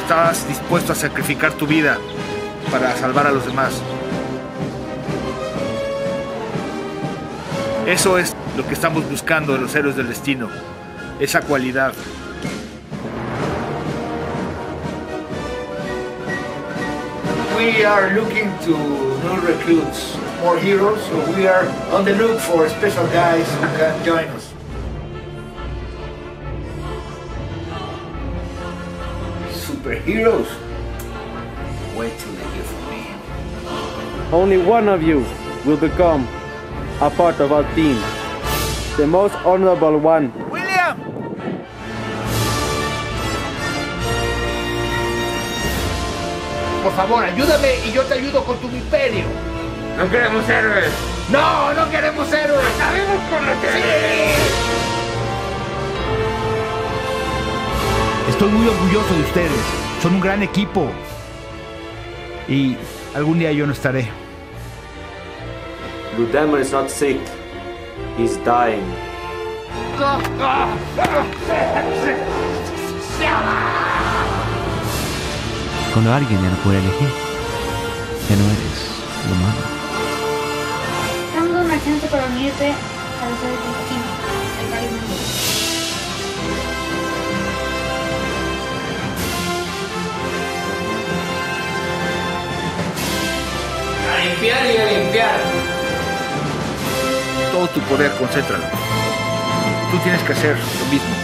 estás dispuesto a sacrificar tu vida para salvar a los demás. Eso es lo que estamos buscando de los héroes del destino, esa cualidad. We are looking to new recruits, more heroes, so we are on the look for special guys who can join us. Superheroes? Wait till they hear from me. Only one of you will become a part of our team. The most honorable one. ¡William! Por favor, ayúdame y yo te ayudo con tu imperio. No queremos héroes. No, no queremos héroes. Acabemos con los héroes. Estoy muy orgulloso de ustedes. Son un gran equipo. Y algún día yo no estaré. Blue Demon is not sick. He's dying. Cuando alguien ya no puede elegir, ya no eres lo malo. Dando una chance para unirte a los héroes del destino. Salvar el mundo. A limpiar y a limpiar. Todo tu poder, concéntralo. Tú tienes que hacer lo mismo.